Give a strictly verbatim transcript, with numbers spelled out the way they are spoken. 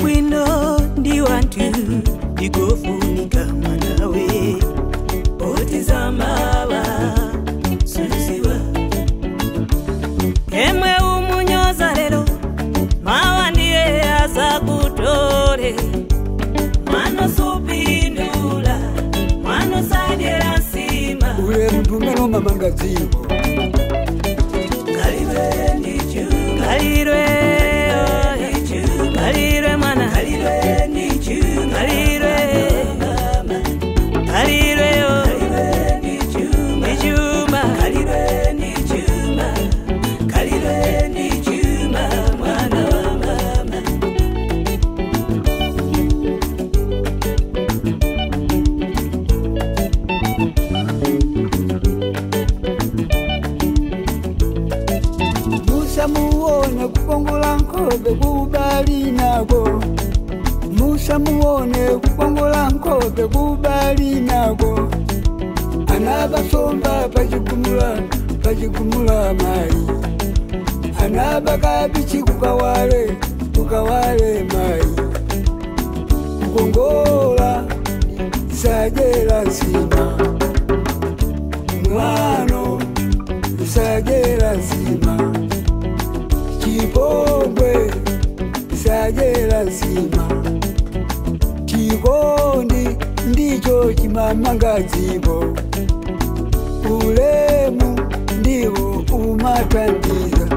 wabwino ndi wantu ndikofunika mwanawe otizamawa suziwa emwe umunyoza lero mawa ndiye azakutore mano supindula mano sadera nsima ule mtumeno mamangazibo kalirwe ndichu kalirwe kalirwe mwana kalirwe ndichu kalirwe kalirwe yo kalirwe ndichuma ndichuma kalirwe ndichuma kalirwe ndichuma mwana wa mama Musa muone kukongola nkobe kubali nako Musa muone kukongola nkobe kubali nako Anabasomba pachikumula pachikumula mai Anabakabichi kukawale kukawale mai Kukongola sajela nsima Mwano sajela nsima Chipongwe sajela nsima Chikondi ndicho chimamangazibo Ulemu ndiwo umatandiza